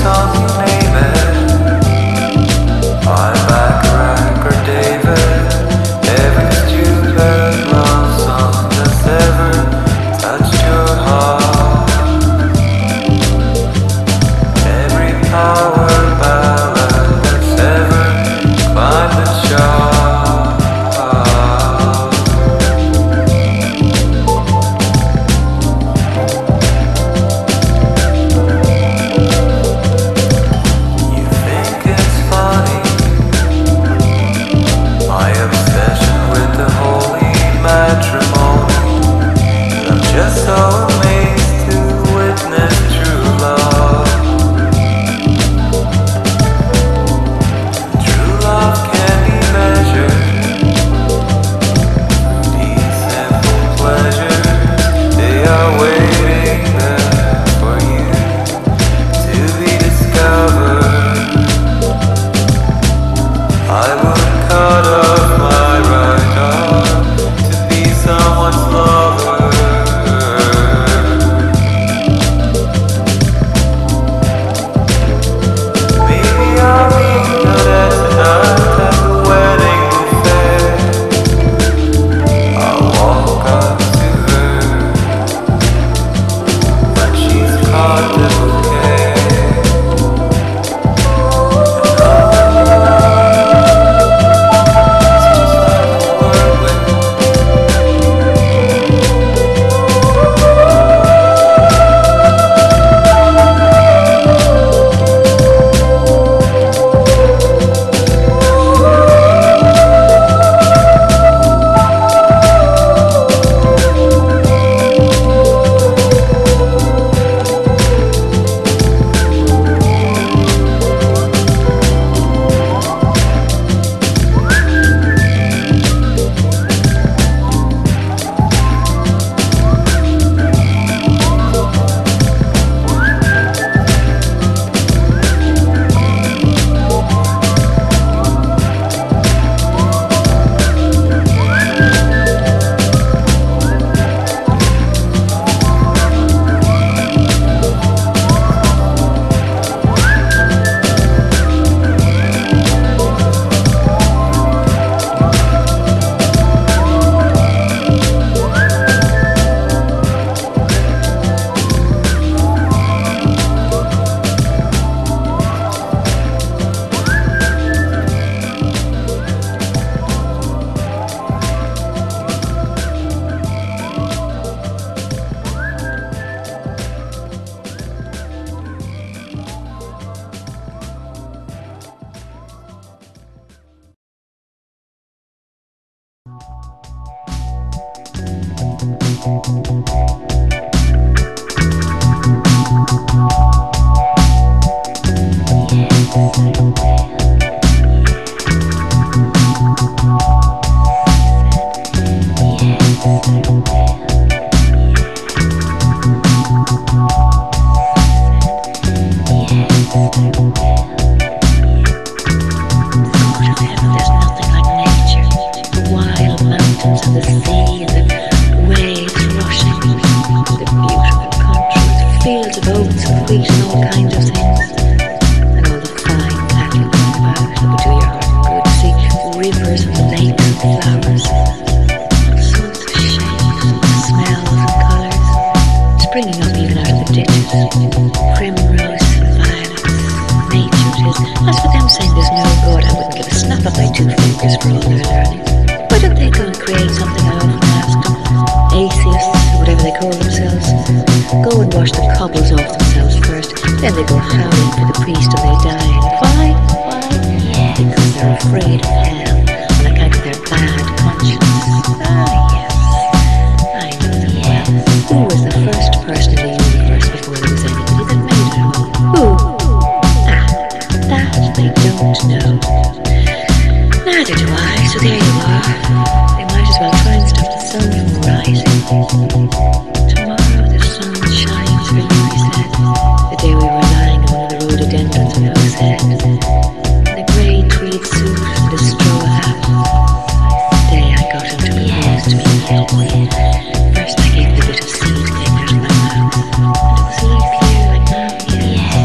First I gave the bit of seed cake out of my mouth, and it was a light clear like now, yes.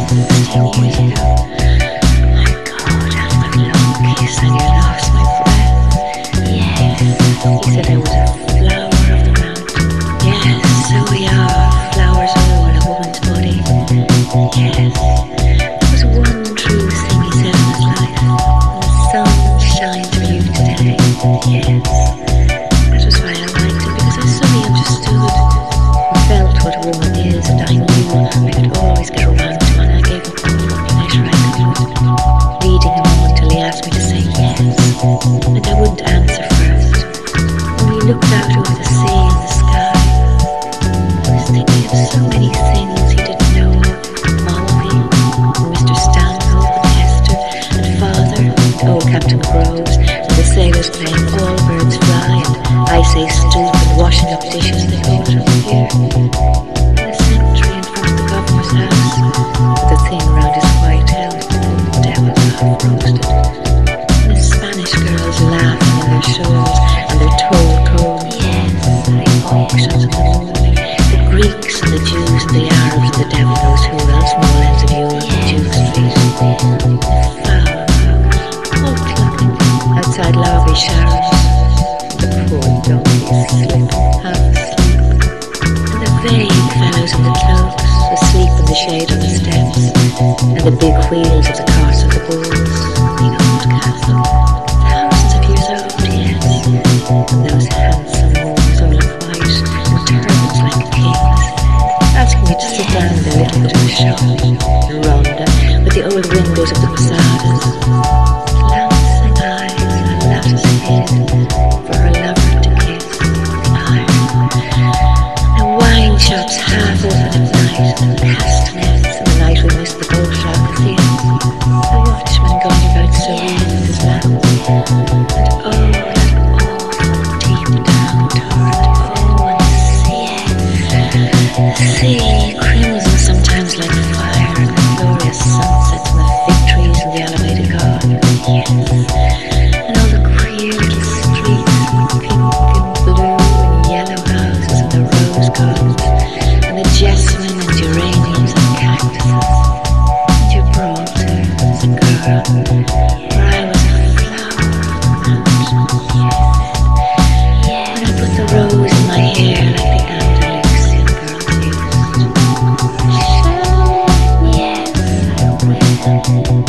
10 years ago. My God, after that long kiss I nearly lost my breath. Yes, he said I was a flower of the mountain. Yes, so we are, flowers all in a woman's body. Yes, that was one true thing he said in his life. And the sun shines for you today. Yes, that was why I liked him, because I suddenly understood and felt what a woman is, and I knew I could always get around to him, and I gave him all the pleasure I could, leading him on till he asked me to say yes, and I wouldn't answer first. When he looked out over the sea and the sky, I was thinking of so many things he didn't know of. Mulvey, and Mr. Stanhope, and Hester, and Father, and old Captain Groves, and the sailors playing All Birds Fly, and I Say Stoop, and washing up dishes they called it up here. And the cemetery in front of the governor's house, with the thing round his white helmet, the devil half roasted. And the Spanish girls laughing in their shawls and their tall combs. Yes, the auctions in the morning, the Greeks and the Jews and the Arabs and the devil knows who else, small ends of Europe and Duke Street. The foul all clucking outside Larby Sharon's. The poor donkeys slipping, half asleep. And the vague fellows in the cloaks, asleep in the shade on the steps. And the big wheels of the carts of the bulls. The old castle, thousands of years old, yes. And those handsome walls all of white, and turbans like kings, asking me to sit down in their little bit of a shop. And Rhonda, with the old windows of the posadas. Glancing eyes, a lattice head, for her lover to kiss, the iron. And wine shops half open at night, and castanets, and the night we missed the boat shop at the end. The watchman going about serene with his lamp. And oh, that awful deep down torrent, oh, and the sea, crimson sometimes like fire, and the glorious sunsets and the fig trees and the elevated garden. Yes. And all the queer little streets, pink and blue and yellow houses and the rose gardens and the jasmine and geraniums and cactuses. And you brought her as a girl, where I was a flower of the mountain. Yes. And I put the rose in my hair like the Andalusian girls used. Yes, I will.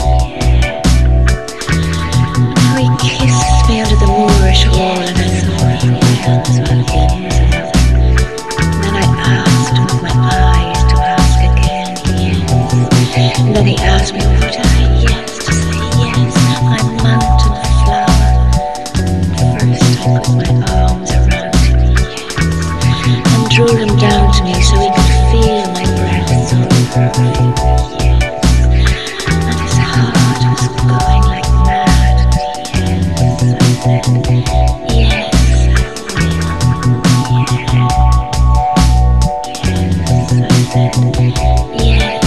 How he kissed me under the Moorish wall, and I thought, well, as well begins another. And then I asked him with my eyes to ask again, yes. And then he asked me, would I, yes, to say yes, I'm mountain flower. And first I put my arms around him, yes, and drew him down to me so he could feel my breath so perfect, yes. And his heart was going like mad, yes, I said, yes, I will, yes, yes, I said, yes,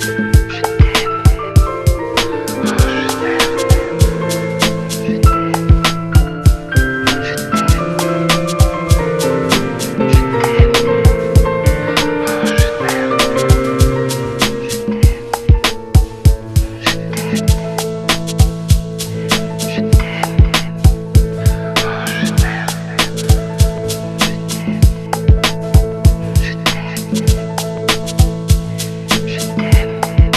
Je t'aime.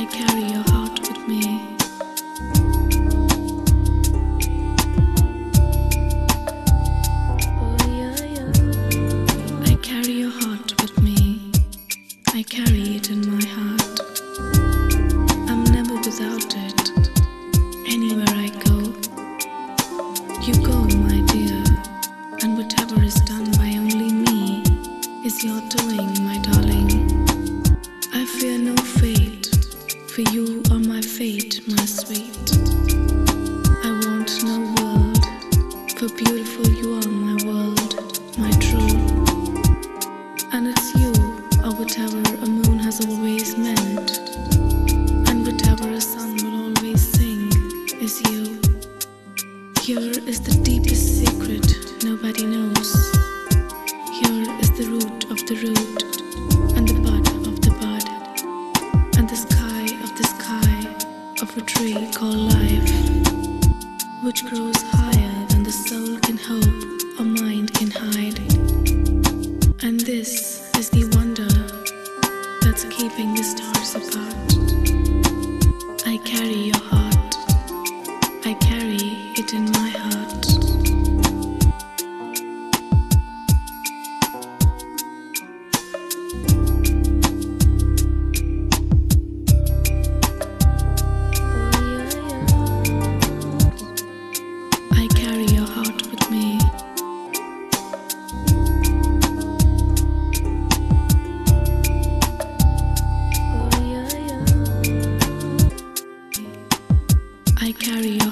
carry your heart with me. I carry your heart with me. I carry it in my heart. I'm never without it. Anywhere I go, you go, my dear. And whatever is done by only me is your doing, my darling. I fear no fate, for you are my fate, my sweet. I want no world, for beautiful you are my world, my true. And it's you, or whatever a moon has always meant, and whatever a sun will always sing, is you. Here is the deepest secret nobody knows. Here is the root of the root, and the bud of the bud, and the sky of a tree called life, which grows higher than the soul can hope or mind can hide. And this is the wonder that's keeping the stars apart. I carry your heart, I carry it in my heart. I carry your heart with me. I carry your